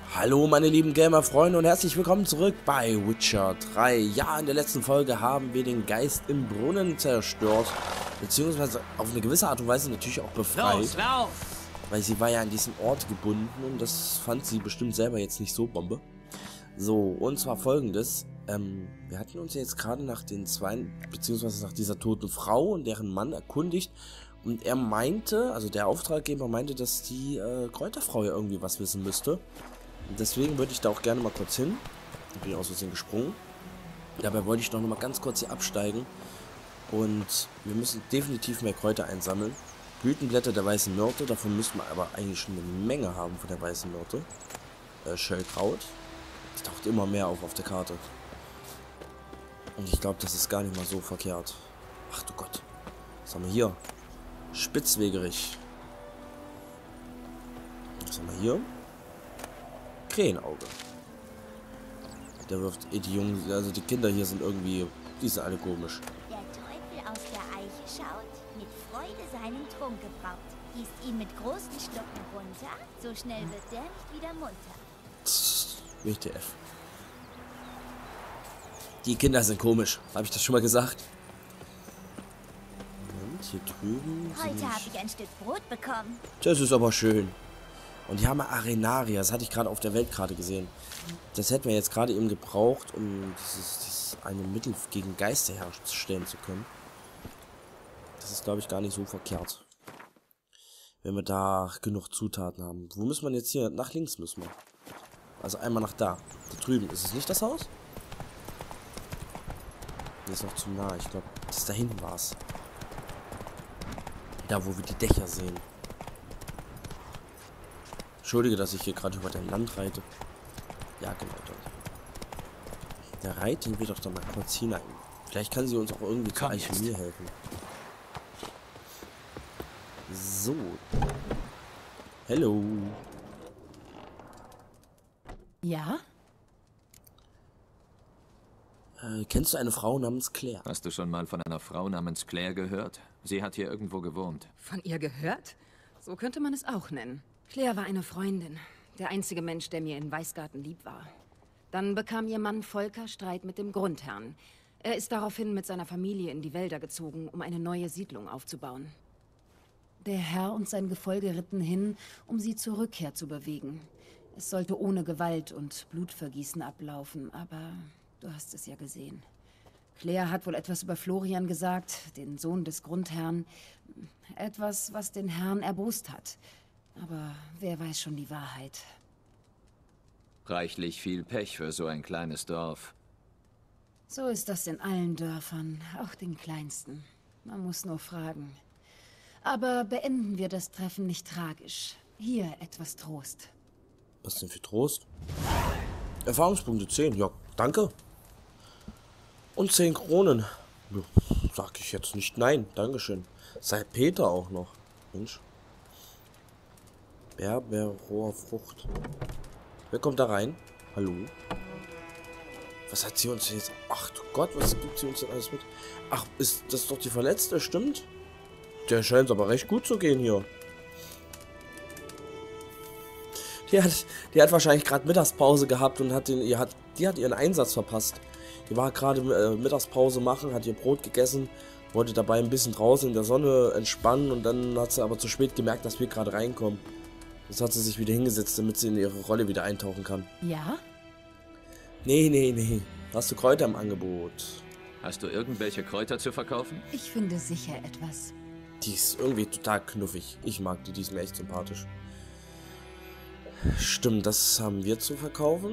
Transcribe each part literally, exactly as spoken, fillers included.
Hallo meine lieben Gamer-Freunde und herzlich willkommen zurück bei Witcher drei. Ja, in der letzten Folge haben wir den Geist im Brunnen zerstört, beziehungsweise auf eine gewisse Art und Weise natürlich auch befreit. Los, lauf! Weil sie war ja an diesen Ort gebunden und das fand sie bestimmt selber jetzt nicht so Bombe. So, und zwar folgendes. Ähm, wir hatten uns ja jetzt gerade nach den zwei, beziehungsweise nach dieser toten Frau und deren Mann erkundigt. Und er meinte, also der Auftraggeber meinte, dass die äh, Kräuterfrau ja irgendwie was wissen müsste. Und deswegen würde ich da auch gerne mal kurz hin. Da bin ich aus Versehen gesprungen. Dabei wollte ich noch mal ganz kurz hier absteigen. Und wir müssen definitiv mehr Kräuter einsammeln. Blütenblätter der weißen Myrte, davon müssen wir aber eigentlich schon eine Menge haben von der weißen Myrte. Äh, Schellkraut. Das taucht immer mehr auf auf der Karte. Und ich glaube, das ist gar nicht mal so verkehrt. Ach du Gott. Was haben wir hier? Spitzwegerich. Was haben wir hier? Krähenauge. Der wirft eh die Jungen, also die Kinder hier sind irgendwie, die sind alle komisch. Der Teufel aus der Eiche schaut, mit Freude seinen Trunk gebraut, gießt ihn mit großen Schlucken runter, so schnell wird der nicht wieder munter. W T F. Die Kinder sind komisch, habe ich das schon mal gesagt? Und hier drüben. Heute habe ich ein Stück Brot bekommen. Das ist aber schön. Und die haben Arenaria, das hatte ich gerade auf der Weltkarte gesehen. Das hätten wir jetzt gerade eben gebraucht, um dieses, dieses eine Mittel gegen Geister herstellen zu können. Das ist, glaube ich, gar nicht so verkehrt. Wenn wir da genug Zutaten haben. Wo müssen wir jetzt hier? Nach links müssen wir. Also einmal nach da. Da drüben. Ist es nicht das Haus? Das ist noch zu nah. Ich glaube, das da hinten war es. Da, wo wir die Dächer sehen. Entschuldige, dass ich hier gerade über dein Land reite. Ja, genau dort. Da reiten wir doch da mal kurz hinein. Vielleicht kann sie uns auch irgendwie zur Alchemie helfen. So. Hallo. Ja? Äh, kennst du eine Frau namens Claire? Hast du schon mal von einer Frau namens Claire gehört? Sie hat hier irgendwo gewohnt. Von ihr gehört? So könnte man es auch nennen. Claire war eine Freundin. Der einzige Mensch, der mir in Weißgarten lieb war. Dann bekam ihr Mann Volker Streit mit dem Grundherrn. Er ist daraufhin mit seiner Familie in die Wälder gezogen, um eine neue Siedlung aufzubauen. Der Herr und sein Gefolge ritten hin, um sie zur Rückkehr zu bewegen. Es sollte ohne Gewalt und Blutvergießen ablaufen, aber du hast es ja gesehen. Claire hat wohl etwas über Florian gesagt, den Sohn des Grundherrn. Etwas, was den Herrn erbost hat. Aber wer weiß schon die Wahrheit. Reichlich viel Pech für so ein kleines Dorf. So ist das in allen Dörfern, auch den kleinsten. Man muss nur fragen. Aber beenden wir das Treffen nicht tragisch. Hier etwas Trost. Was denn für Trost? Erfahrungspunkte zehn, ja, danke. Und zehn Kronen. Ja, sag ich jetzt nicht nein, dankeschön. Seit Peter auch noch. Mensch. Berberrohr Frucht. Wer kommt da rein? Hallo? Was hat sie uns jetzt... Ach du Gott, was gibt sie uns denn alles mit? Ach, ist das doch die Verletzte, stimmt? Der scheint aber recht gut zu gehen hier. Die hat, die hat wahrscheinlich gerade Mittagspause gehabt und hat den, ihr hat, die hat ihren Einsatz verpasst. Die war gerade äh, Mittagspause machen, hat ihr Brot gegessen, wollte dabei ein bisschen draußen in der Sonne entspannen und dann hat sie aber zu spät gemerkt, dass wir gerade reinkommen. Jetzt hat sie sich wieder hingesetzt, damit sie in ihre Rolle wieder eintauchen kann. Ja? Nee, nee, nee. Hast du Kräuter im Angebot? Hast du irgendwelche Kräuter zu verkaufen? Ich finde sicher etwas. Die ist irgendwie total knuffig. Ich mag die, die ist mir echt sympathisch. Stimmt, das haben wir zu verkaufen.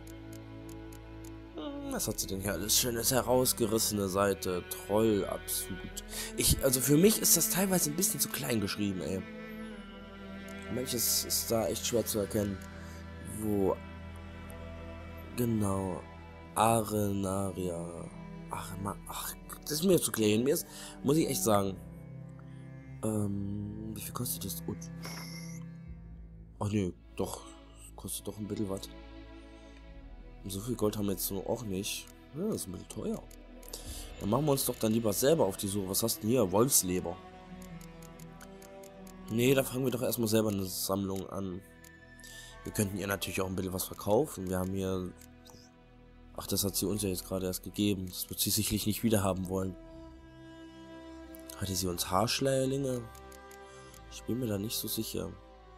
Was hat sie denn hier alles Schönes? Herausgerissene Seite, Trollabsud. Ich, also für mich ist das teilweise ein bisschen zu klein geschrieben, ey. Manches ist da echt schwer zu erkennen. Wo? Genau. Arenaria. Ach, ach, das ist mir zu klein. Mir ist, muss ich echt sagen. Ähm, wie viel kostet das? Oh, ach nee, doch. Kostet doch ein bisschen was. So viel Gold haben wir jetzt so auch nicht. Ja, das ist ein bisschen teuer. Dann machen wir uns doch dann lieber selber auf die Suche. Was hast du denn hier? Wolfsleber. Nee, da fangen wir doch erstmal selber eine Sammlung an. Wir könnten ihr natürlich auch ein bisschen was verkaufen. Wir haben hier... Ach, das hat sie uns ja jetzt gerade erst gegeben. Das wird sie sicherlich nicht wieder haben wollen. Hatte sie uns Haarschleierlinge? Ich bin mir da nicht so sicher.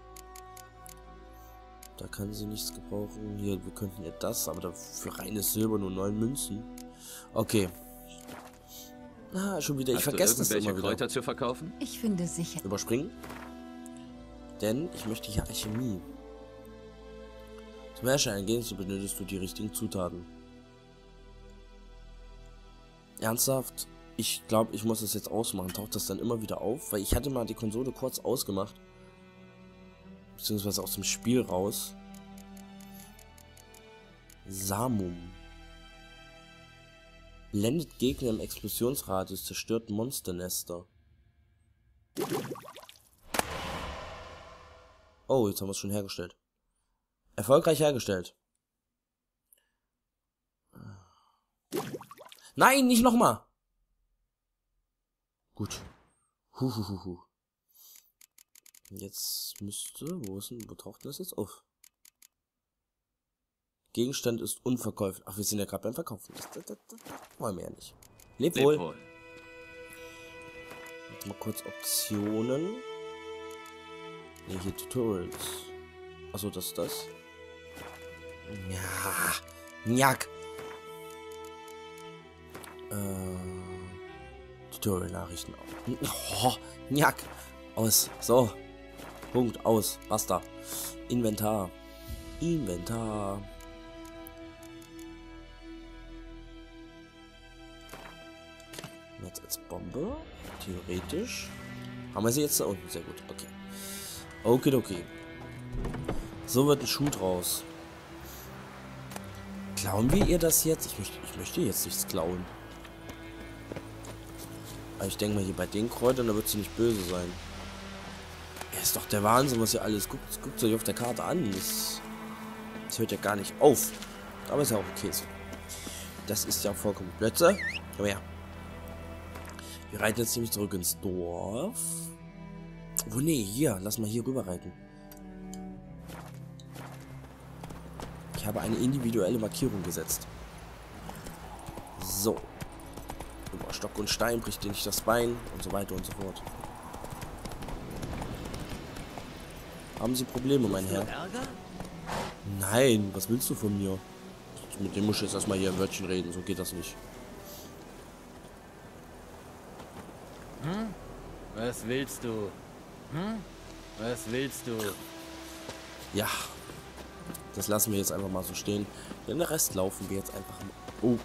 Da kann sie nichts gebrauchen. Hier, wir könnten ihr das, aber dafür reines Silber nur neun Münzen. Okay. Ah, schon wieder. Ich vergesse das immer wieder. Kräuter zu verkaufen? Ich finde sicher. Überspringen. Denn ich möchte hier Alchemie. Zum Herstellen eines Gegenstands benötigst du die richtigen Zutaten. Ernsthaft? Ich glaube, ich muss das jetzt ausmachen. Taucht das dann immer wieder auf? Weil ich hatte mal die Konsole kurz ausgemacht. Beziehungsweise aus dem Spiel raus. Samum. Blendet Gegner im Explosionsradius, zerstört Monsternester. Oh, jetzt haben wir es schon hergestellt. Erfolgreich hergestellt. Nein, nicht nochmal. Gut. Huhuhuhu. Jetzt müsste... Wo ist denn... Wo taucht das jetzt auf? Gegenstand ist unverkäuflich. Ach, wir sind ja gerade beim Verkaufen. Das, das, das, das wollen wir ja nicht. Leb wohl. Leb wohl. Jetzt mal kurz Optionen. Ne, hier Tutorials. Achso, das ist das. Ja. Njack. Äh. Tutorial-Nachrichten. Oh, njack. Aus. So. Punkt. Aus. Basta. Inventar. Inventar. Jetzt als Bombe. Theoretisch. Haben wir sie jetzt da unten? Sehr gut. Okay. Okay, okay. So wird ein Schuh draus. Klauen wir ihr das jetzt? Ich möchte, ich möchte jetzt nichts klauen. Aber ich denke mal, hier bei den Kräutern, da wird sie nicht böse sein. Ja, ist doch der Wahnsinn, was ihr alles guckt. Guckt euch auf der Karte an. Das, das hört ja gar nicht auf. Aber ist ja auch okay so. Das ist ja vollkommen Blödsinn. Aber ja. Wir reiten jetzt nämlich zurück ins Dorf. Oh nee, hier. Lass mal hier rüber reiten. Ich habe eine individuelle Markierung gesetzt. So. Über Stock und Stein bricht dir nicht das Bein und so weiter und so fort. Haben Sie Probleme, mein Herr? Nein, was willst du von mir? Mit dem muss ich jetzt erstmal hier ein Wörtchen reden, so geht das nicht. Hm? Was willst du? Hm? Was willst du? Ja. Das lassen wir jetzt einfach mal so stehen. Den Rest laufen wir jetzt einfach mal. Oh.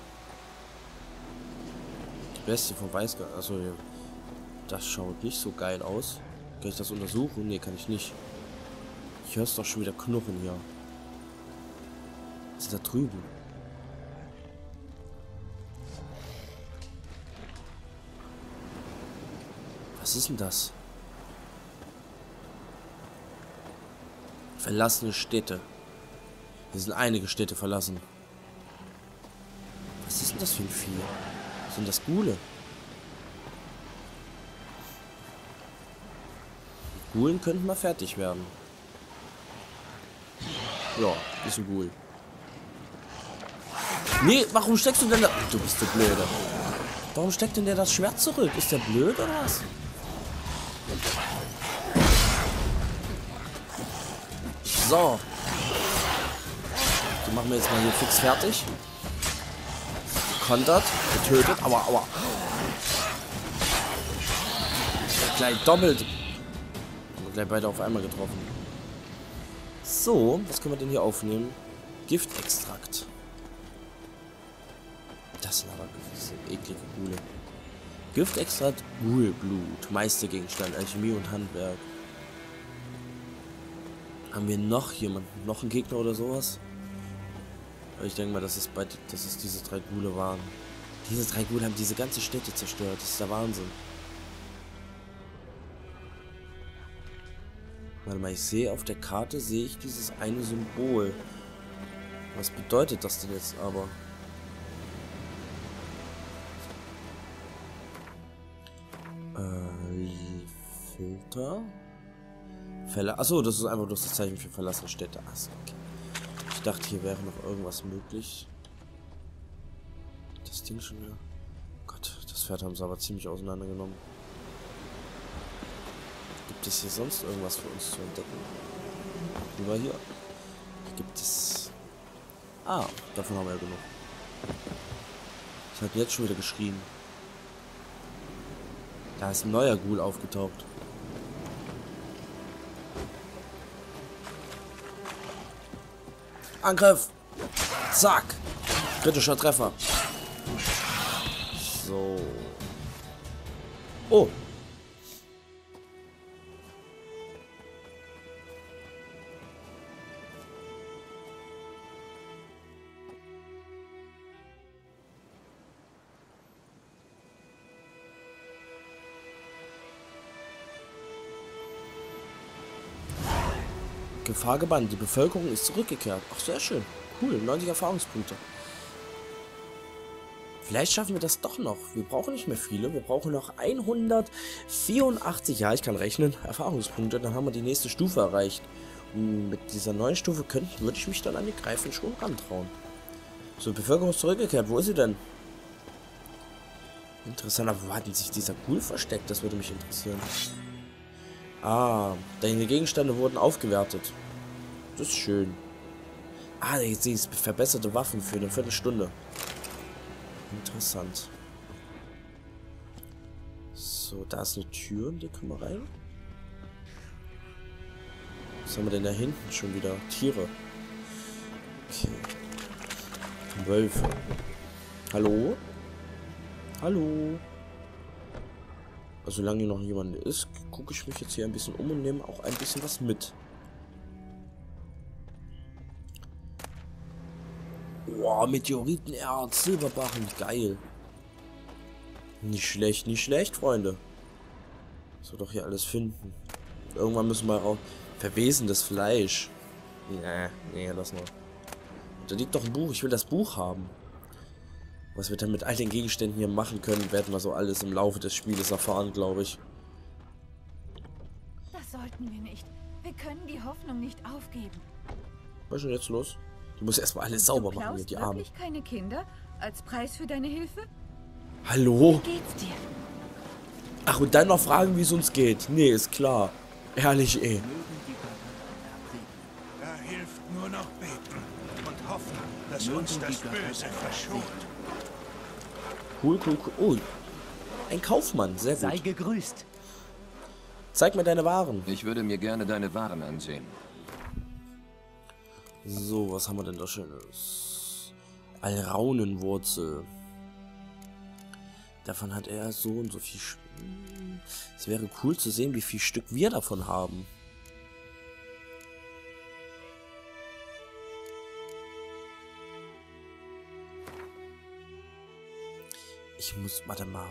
Die Bestie vom Weißgart. Also, das schaut nicht so geil aus. Kann ich das untersuchen? Ne, kann ich nicht. Ich höre es doch schon wieder knurren hier. Was ist da drüben? Was ist denn das? Verlassene Städte. Hier sind einige Städte verlassen. Was ist denn das für ein Vieh? Sind das Ghule? Mit Ghulen könnten wir fertig werden. Ja, ist ein Ghoul. Nee, warum steckst du denn da... Du bist so blöde. Warum steckt denn der das Schwert zurück? Ist der blöd oder was? So. Die machen wir jetzt mal hier fix fertig. Gekontert, getötet. Aua, aua. Gleich doppelt. Haben wir gleich beide auf einmal getroffen. So, was können wir denn hier aufnehmen? Giftextrakt. Das sind aber diese eklige Ghule. Giftextrakt, Ghoulblut, Meistergegenstand, Alchemie und Handwerk. Haben wir noch jemanden, noch einen Gegner oder sowas? Ich denke mal, dass es bei, dass es diese drei Ghule waren. Diese drei Ghule haben diese ganze Städte zerstört. Das ist der Wahnsinn. Warte mal, ich sehe auf der Karte, sehe ich dieses eine Symbol. Was bedeutet das denn jetzt aber? Äh, Filter. Verla Achso, das ist einfach bloß das Zeichen für verlassene Städte. Achso, okay. Ich dachte, hier wäre noch irgendwas möglich. Das Ding schon wieder. Gott, das Pferd haben sie aber ziemlich auseinandergenommen. Gibt es hier sonst irgendwas für uns zu entdecken? Über hier. Hier gibt es... Ah, davon haben wir ja genug. Das hat jetzt schon wieder geschrien. Da ist ein neuer Ghoul aufgetaucht. Angriff! Zack! Kritischer Treffer. So. Oh! Gefahr gebannt. Die Bevölkerung ist zurückgekehrt. Ach, sehr schön. Cool. neunzig Erfahrungspunkte. Vielleicht schaffen wir das doch noch. Wir brauchen nicht mehr viele. Wir brauchen noch hundertvierundachtzig, ja, ich kann rechnen, Erfahrungspunkte. Dann haben wir die nächste Stufe erreicht. Und mit dieser neuen Stufe könnte, würde ich mich dann an die Greifen schon rantrauen. So, Bevölkerung ist zurückgekehrt. Wo ist sie denn? Interessant, aber wo hat sich dieser Ghoul versteckt? Das würde mich interessieren. Ah, deine Gegenstände wurden aufgewertet. Das ist schön. Ah, jetzt sehe ich verbesserte Waffen für eine Viertelstunde. Interessant. So, da ist eine Tür, die können wir rein. Was haben wir denn da hinten schon wieder? Tiere. Okay. Wölfe. Hallo? Hallo? Also solange hier noch jemand ist, gucke ich mich jetzt hier ein bisschen um und nehme auch ein bisschen was mit. Boah, Meteoritenerz, Silberbarren, geil. Nicht schlecht, nicht schlecht, Freunde. So doch hier alles finden. Irgendwann müssen wir auch verwesendes Fleisch. Nee, nee, lass mal. Da liegt doch ein Buch, ich will das Buch haben. Was wir dann mit all den Gegenständen hier machen können, werden wir so alles im Laufe des Spieles erfahren, glaube ich. Das sollten wir nicht. Wir können die Hoffnung nicht aufgeben. Was ist denn jetzt los? Du musst erstmal alles sauber du machen mit die Arme. Wirklich keine Kinder als Preis für deine Hilfe? Hallo? Wie geht's dir? Ach, und dann noch fragen, wie es uns geht. Nee, ist klar. Ehrlich, eh. Da hilft nur noch beten und hoffen, dass uns das Böse verschont. Cool, cool, cool. Oh, ein Kaufmann. Sehr gut. Sei gegrüßt. Zeig mir deine Waren. Ich würde mir gerne deine Waren ansehen. So, was haben wir denn da Schönes? Alraunenwurzel. Davon hat er so und so viel. Es wäre cool zu sehen, wie viel Stück wir davon haben. Ich muss, warte mal.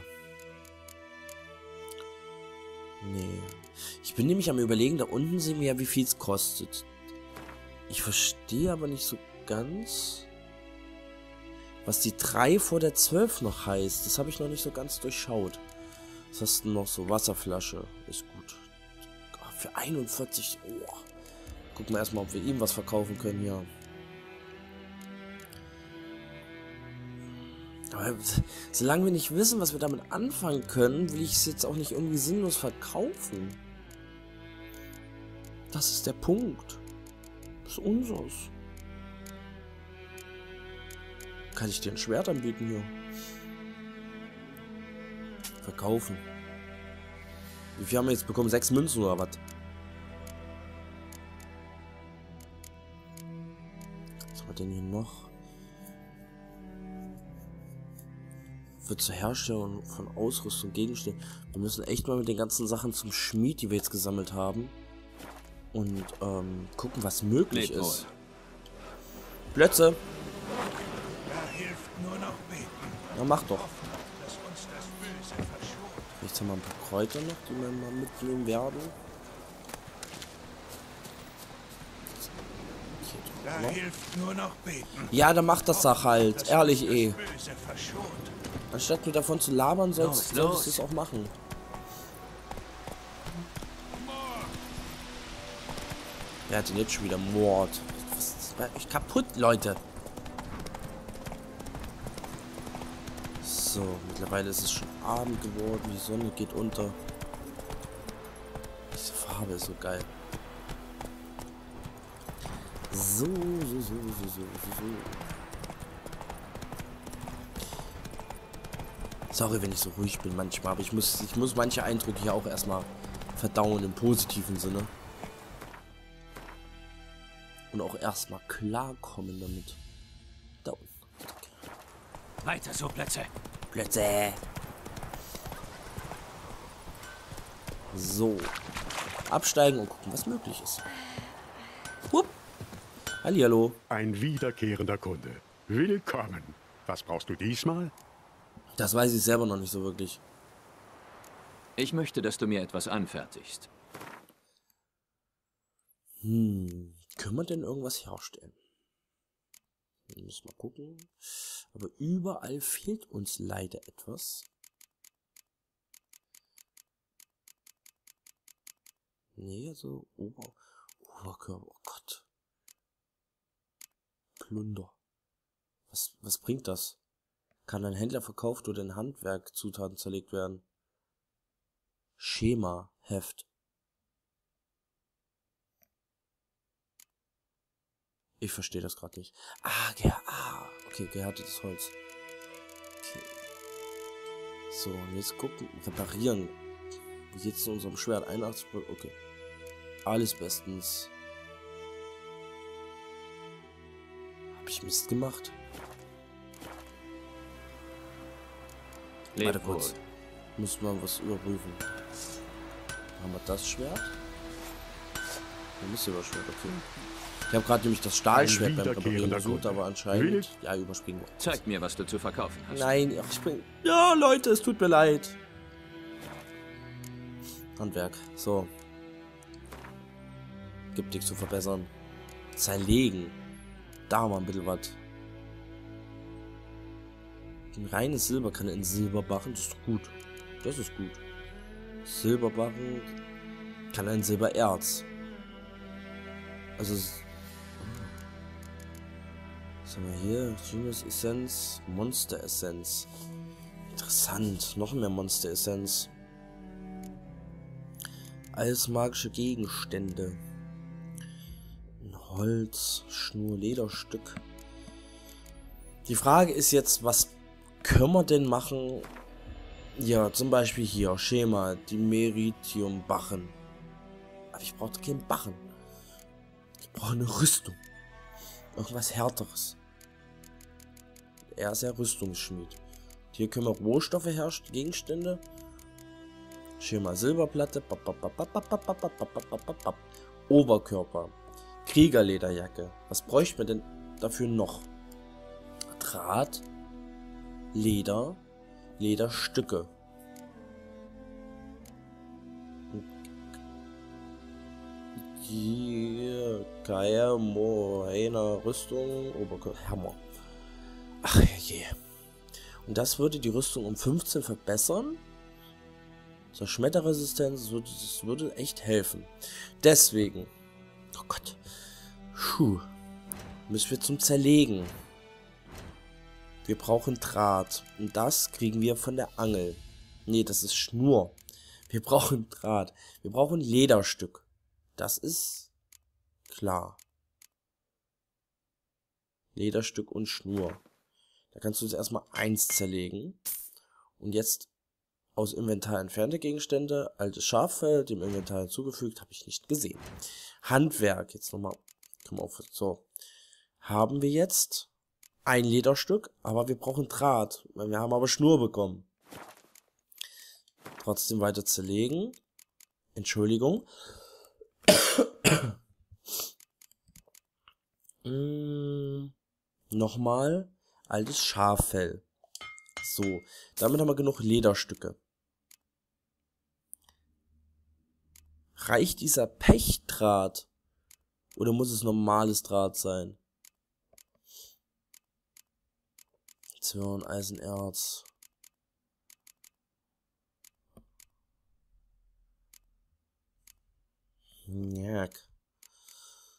Nee. Ich bin nämlich am Überlegen, da unten sehen wir ja, wie viel es kostet. Ich verstehe aber nicht so ganz, was die drei vor der zwölf noch heißt. Das habe ich noch nicht so ganz durchschaut. Was hast du noch so? Wasserflasche. Ist gut. Oh, für einundvierzig. Oh. Gucken wir erstmal, ob wir ihm was verkaufen können hier. Aber solange wir nicht wissen, was wir damit anfangen können, will ich es jetzt auch nicht irgendwie sinnlos verkaufen. Das ist der Punkt. Das ist unseres. Kann ich dir ein Schwert anbieten hier? Verkaufen. Wie viel haben wir jetzt bekommen? Sechs Münzen oder was? Was haben wir denn hier noch? Wird zur Herstellung von Ausrüstung, Gegenständen. Wir müssen echt mal mit den ganzen Sachen zum Schmied, die wir jetzt gesammelt haben. Und ähm, gucken, was möglich Lebt ist. wohl. Plötze. Da hilft nur noch beten. Na, mach doch. Dass uns das Böse verschont. Jetzt haben wir ein paar Kräuter noch, die wir mal mitnehmen werden. Da hilft nur noch beten. Ja, dann macht das Sache halt. Ehrlich eh. Das Böse verschont. Anstatt mir davon zu labern, sollst, Los, solltest du es auch machen. Wer hat denn jetzt schon wieder Mord? Was ist bei euch kaputt, Leute? So, mittlerweile ist es schon Abend geworden. Die Sonne geht unter. Diese Farbe ist so geil. So, so, so, so, so, so, so. Sorry, wenn ich so ruhig bin manchmal, aber ich muss, ich muss manche Eindrücke hier auch erstmal verdauen im positiven Sinne. Und auch erstmal klarkommen damit. Da unten. Weiter so, Plätze. Plätze. So. Absteigen und gucken, was möglich ist. Hup. Hallihallo. Ein wiederkehrender Kunde. Willkommen. Was brauchst du diesmal? Das weiß ich selber noch nicht so wirklich. Ich möchte, dass du mir etwas anfertigst. Hm. Können wir denn irgendwas herstellen? Wir müssen mal gucken. Aber überall fehlt uns leider etwas. Nee, also Ober Oberkörper. Oh Gott. Plunder. Was, was bringt das? Kann ein Händler verkauft oder in Handwerkzutaten zerlegt werden? Schema, Heft. Ich verstehe das gerade nicht. Ah, ge ah, okay, gehärtetes Holz. Okay. So, und jetzt gucken, reparieren. Wie geht's zu unserem Schwert? einundachtzig Prozent, okay. Alles bestens. Hab ich Mist gemacht? Leb Warte kurz. wohl. Muss man was überprüfen. Haben wir das Schwert? Ein Silberschwert, okay. Ich habe gerade nämlich das Stahlschwert beim Reparieren gesucht, aber anscheinend... Ja, überspringen wir. Zeig mir, was du zu verkaufen hast. Nein, ach, ich bin... Ja, Leute, es tut mir leid. Handwerk, so. Gibt nichts zu verbessern. Zerlegen. Da mal ein bisschen was. Ein reines Silber kann er in Silber machen, das ist gut. Das ist gut. Silberbarren kann er in Silbererz. Also... Was haben wir hier? Genius Essenz, Monster Essenz. Interessant, noch mehr Monster Essenz. Alles magische Gegenstände. Ein Holz, Schnur, Lederstück. Die Frage ist jetzt, was können wir denn machen? Ja, zum Beispiel hier, Schema, die Meritium-Bachen. Aber ich brauche keinen Bachen. Ich brauche eine Rüstung. Irgendwas Härteres. Er ist ja Rüstungsschmied. Hier können wir Rohstoffe herstellen, Gegenstände. Schema Silberplatte. Oberkörper. Kriegerlederjacke. Was bräuchte man denn dafür noch? Draht. Leder. Lederstücke. Hier. Geier, Mohainer, Rüstung. Oberkörper. Hammer. Ach je. Und das würde die Rüstung um fünfzehn verbessern. Zerschmetterresistenz, das würde, das würde echt helfen. Deswegen. Oh Gott. Puh. Müssen wir zum Zerlegen. Wir brauchen Draht. Und das kriegen wir von der Angel. Nee, das ist Schnur. Wir brauchen Draht. Wir brauchen Lederstück. Das ist klar. Lederstück und Schnur. Da kannst du jetzt erstmal eins zerlegen. Und jetzt aus Inventar entfernte Gegenstände. Altes Schaffell, dem Inventar hinzugefügt, habe ich nicht gesehen. Handwerk. Jetzt nochmal. Komm auf. So. Haben wir jetzt ein Lederstück, aber wir brauchen Draht. Wir haben aber Schnur bekommen. Trotzdem weiter zerlegen. Entschuldigung. mm, Nochmal. Altes Schaffell. So, damit haben wir genug Lederstücke. Reicht dieser Pechdraht? Oder muss es normales Draht sein? Zwirn, Eisenerz. Njack.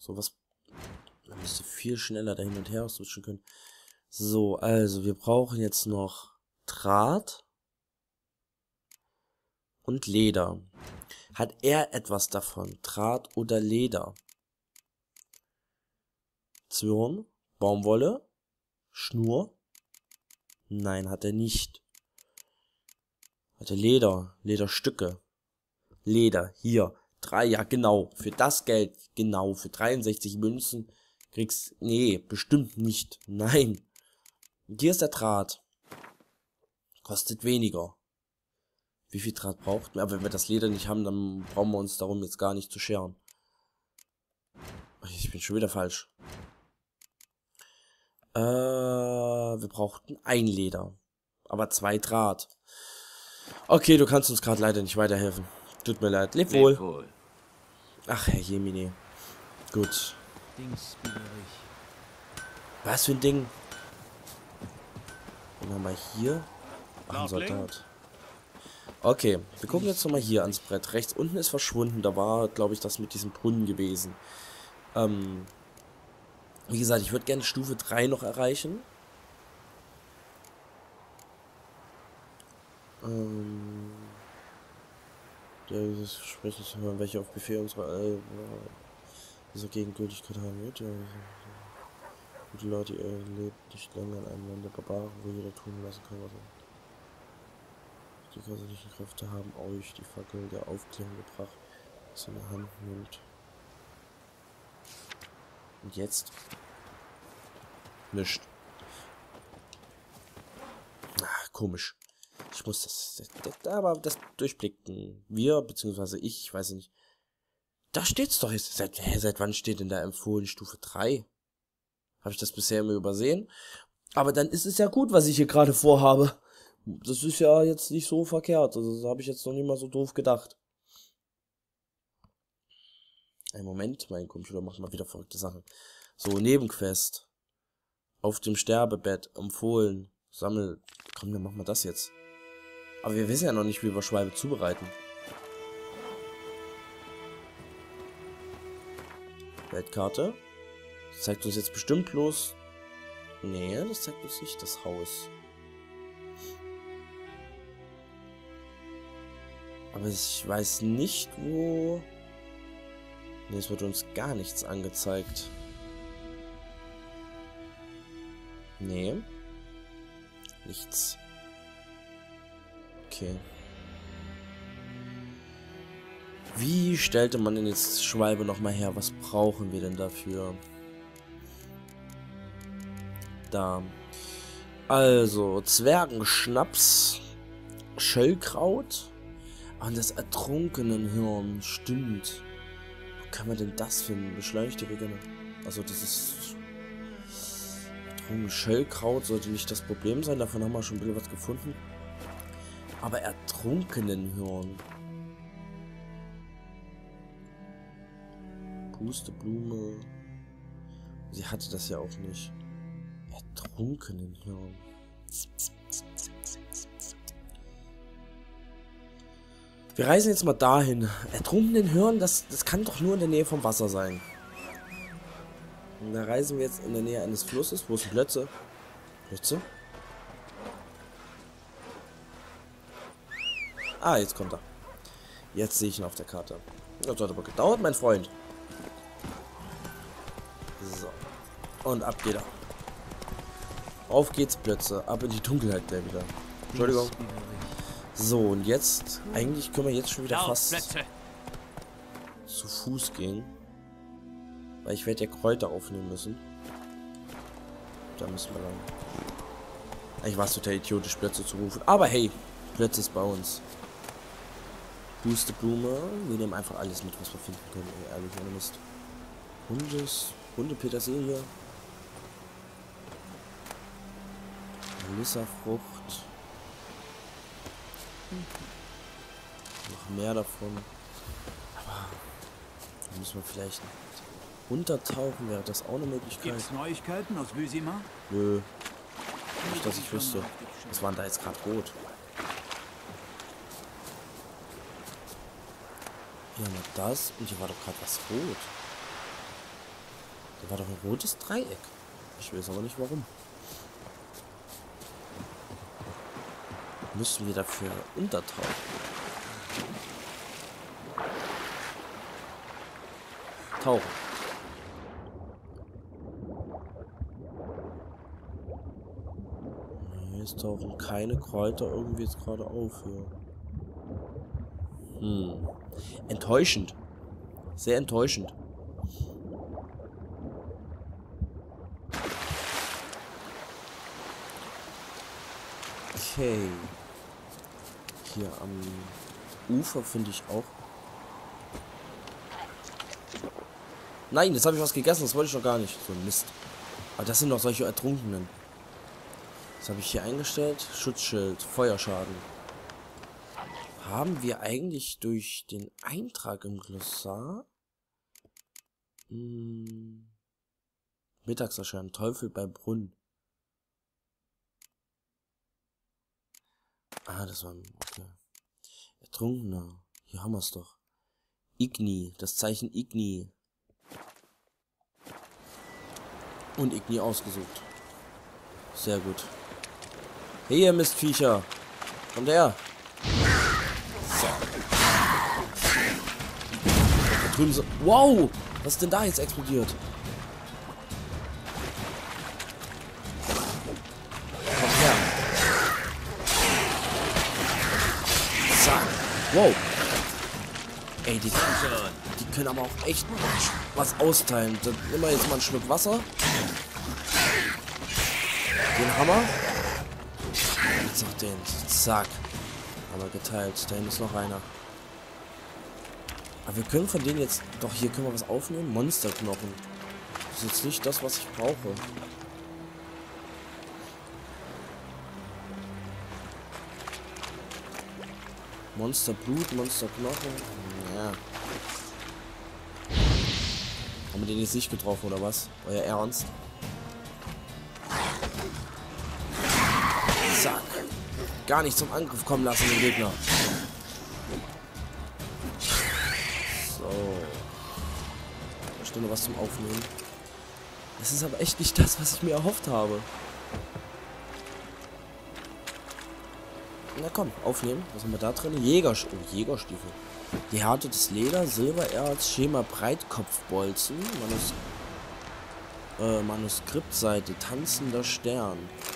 So was. Man müsste viel schneller da hin und her switchen können. So, also wir brauchen jetzt noch Draht und Leder. Hat er etwas davon? Draht oder Leder? Zwirn, Baumwolle, Schnur? Nein, hat er nicht. Hat er Leder, Lederstücke. Leder, hier. Drei, ja genau. Für das Geld, genau. Für dreiundsechzig Münzen kriegst... Nee, bestimmt nicht. Nein. Hier ist der Draht. Kostet weniger. Wie viel Draht braucht man? Aber wenn wir das Leder nicht haben, dann brauchen wir uns darum jetzt gar nicht zu scheren. Ich bin schon wieder falsch. Äh, wir brauchten ein Leder. Aber zwei Draht. Okay, du kannst uns gerade leider nicht weiterhelfen. Tut mir leid. Leb wohl. Leb wohl. Ach, Herr Jemine. Gut. Was für ein Ding? Dann haben wir hier. Ach, ein Soldat. Okay, wir gucken jetzt nochmal hier ans Brett. Rechts unten ist verschwunden. Da war, glaube ich, das mit diesem Brunnen gewesen. Ähm, wie gesagt, ich würde gerne Stufe drei noch erreichen. Ähm, das sprechen zu hören, welche auf Befehl unserer äh, dieser Gegengültigkeit haben wird. Ja, die Leute, ihr lebt nicht länger in einem Land der Barbaren, wo jeder tun lassen kann, was er. Die kaiserlichen Kräfte haben euch die Fackel der Aufklärung gebracht, was in der Hand nimmt. Und jetzt? Nischt. Ach, komisch. Ich muss das, das, das, aber das durchblicken. Wir, beziehungsweise ich, ich weiß nicht. Da steht's doch jetzt. Seit, hä, seit wann steht denn da empfohlen Stufe drei? Habe ich das bisher immer übersehen? Aber dann ist es ja gut, was ich hier gerade vorhabe. Das ist ja jetzt nicht so verkehrt. Also, das habe ich jetzt noch nicht mal so doof gedacht. Ein Moment, mein Computer macht mal wieder verrückte Sachen. So, Nebenquest. Auf dem Sterbebett, empfohlen. Sammel. Komm, dann machen wir das jetzt. Aber wir wissen ja noch nicht, wie wir Schwalbe zubereiten. Weltkarte. Das zeigt uns jetzt bestimmt bloß... Nee, das zeigt uns nicht das Haus. Aber ich weiß nicht, wo... Nee, es wird uns gar nichts angezeigt. Nee. Nichts. Okay. Wie stellte man denn jetzt Schwalbe nochmal her? Was brauchen wir denn dafür? Da. Also, Zwergenschnaps, Schöllkraut und das Ertrunkenenhirn. Stimmt. Wo kann man denn das finden? Beschleunigte Wege. Also, das ist... Schöllkraut sollte nicht das Problem sein. Davon haben wir schon ein bisschen was gefunden. Aber Ertrunkenenhirn. Pusteblume. Sie hatte das ja auch nicht. Ertrunkenenhirn. Wir reisen jetzt mal dahin. Ertrunkenenhirn, das, das kann doch nur in der Nähe vom Wasser sein. Und da reisen wir jetzt in der Nähe eines Flusses. Wo ist ein Plötze? Plötze? Ah, jetzt kommt er. Jetzt sehe ich ihn auf der Karte. Das hat aber gedauert, mein Freund. So. Und ab geht er. Auf geht's, Plötze. Ab in die Dunkelheit gleich wieder. Entschuldigung. So, und jetzt... Eigentlich können wir jetzt schon wieder fast zu Fuß gehen. Weil ich werde ja Kräuter aufnehmen müssen. Da müssen wir lang. Ich war total idiotisch, Plötze zu rufen. Aber hey, Plötze ist bei uns. Pusteblume. Wir nehmen einfach alles mit, was wir finden können. Ey, ehrlich, ohne Mist. Hundes. Hundepetersilie. Melissafrucht. Noch mehr davon. Aber da müssen wir vielleicht untertauchen. Wäre das auch eine Möglichkeit? Gibt's Neuigkeiten aus Büsima? Nö. Nicht, dass ich wüsste. Was war denn da jetzt gerade rot? Hier haben wir das. Und hier war doch gerade was rot. Da war doch ein rotes Dreieck. Ich weiß aber nicht warum. Müssen wir dafür untertauchen? Tauchen. Nee, es tauchen keine Kräuter irgendwie jetzt gerade auf hier. Hm. Enttäuschend. Sehr enttäuschend. Okay. Hier am Ufer finde ich auch. Nein, jetzt habe ich was gegessen, das wollte ich doch gar nicht. So ein Mist. Aber das sind doch solche Ertrunkenen. Das habe ich hier eingestellt. Schutzschild, Feuerschaden. Haben wir eigentlich durch den Eintrag im Glossar hm, Mittagserscheinen, Teufel bei Brunnen. Ah, das war okay. Ertrunkener. Hier haben wir es doch. Igni, das Zeichen Igni. Und Igni ausgesucht. Sehr gut. Hey, ihr Mistviecher. Kommt her. So. Da drüben so. Wow! Was ist denn da jetzt explodiert? Kommt her. Zack. Wow. Ey, die, die können aber auch echt was austeilen. Dann nehmen wir jetzt mal einen Schluck Wasser. Den Hammer. Jetzt noch den. Zack. Aber geteilt. Da hinten ist noch einer. Aber wir können von denen jetzt... Doch, hier können wir was aufnehmen. Monsterknochen. Das ist jetzt nicht das, was ich brauche. Monsterblut, Monsterknochen. Ja. Haben wir den jetzt nicht getroffen, oder was? Euer Ernst? Zack. Gar nicht zum Angriff kommen lassen, den Gegner. So. Da steht noch was zum Aufnehmen. Das ist aber echt nicht das, was ich mir erhofft habe. Na komm, aufnehmen. Was haben wir da drin? Jäger, oh, Jägerstiefel. Gehärtetes Leder, Silbererz, Schema Breitkopfbolzen, Manus äh, Manuskriptseite, tanzender Stern.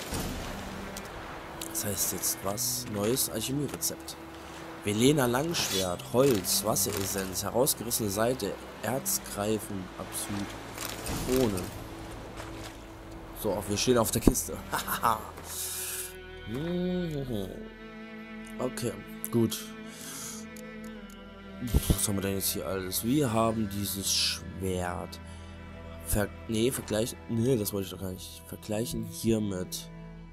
Das heißt jetzt was? Neues Alchemierezept. Velena Langschwert, Holz, Wasseressenz, herausgerissene Seite, Erzgreifen, Absud, Krone. So, auch wir stehen auf der Kiste. Okay, gut. Was haben wir denn jetzt hier alles? Wir haben dieses Schwert. Ver nee, vergleichen. Nee, das wollte ich doch gar nicht. Vergleichen hiermit.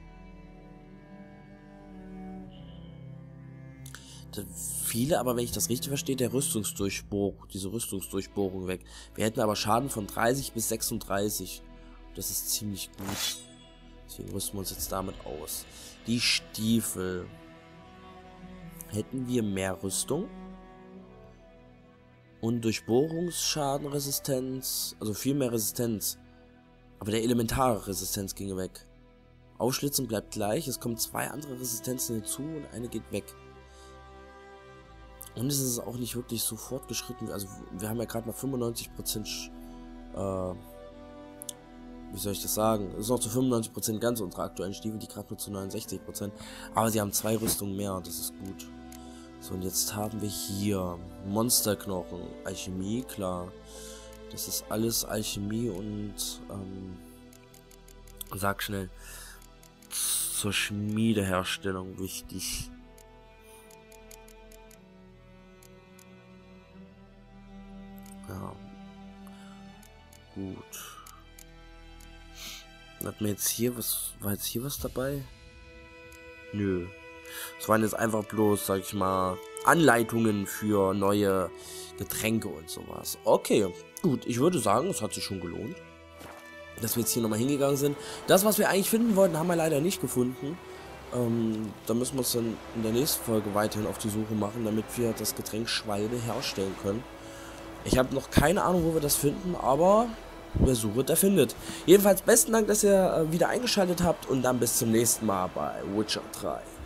Da viele, aber wenn ich das richtig verstehe, der Rüstungsdurchbohrung, diese Rüstungsdurchbohrung weg. Wir hätten aber Schaden von dreißig bis sechsunddreißig. Das ist ziemlich gut. Deswegen rüsten wir uns jetzt damit aus. Die Stiefel. Hätten wir mehr Rüstung. Und Durchbohrungsschadenresistenz. Also viel mehr Resistenz. Aber der elementare Resistenz ginge weg. Aufschlitzen bleibt gleich. Es kommen zwei andere Resistenzen hinzu und eine geht weg. Und es ist auch nicht wirklich so fortgeschritten. Also wir haben ja gerade mal fünfundneunzig Prozent... Äh, wie soll ich das sagen? Es ist noch zu fünfundneunzig Prozent ganz unsere aktuellen Stiefel, die gerade nur zu neunundsechzig Prozent. Aber sie haben zwei Rüstungen mehr und das ist gut. So, und jetzt haben wir hier Monsterknochen, Alchemie, klar. Das ist alles Alchemie und, ähm, sag schnell, zur Schmiedeherstellung wichtig. Ja. Gut. Hat mir jetzt hier was, war jetzt hier was dabei? Nö. Es waren jetzt einfach bloß, sag ich mal, Anleitungen für neue Getränke und sowas. Okay, gut. Ich würde sagen, es hat sich schon gelohnt, dass wir jetzt hier nochmal hingegangen sind. Das, was wir eigentlich finden wollten, haben wir leider nicht gefunden. Ähm, da müssen wir uns dann in der nächsten Folge weiterhin auf die Suche machen, damit wir das Getränk Schwalbe herstellen können. Ich habe noch keine Ahnung, wo wir das finden, aber wer sucht, der findet. Jedenfalls besten Dank, dass ihr äh, wieder eingeschaltet habt und dann bis zum nächsten Mal bei Witcher drei.